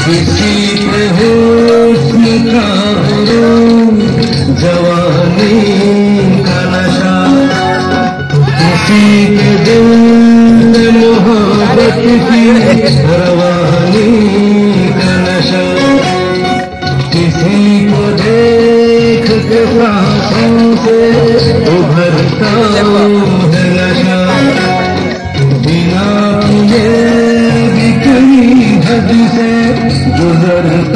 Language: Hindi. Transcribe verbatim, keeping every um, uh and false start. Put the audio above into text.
किसी पे हुस्न का गुरूर, जवानी का नशा, किसी के दिल में मोहब्बत की रवानी का नशा, किसी को देख के सांसों से उभरता है नशा, बिना तुझे भी कहीं हद से गुजर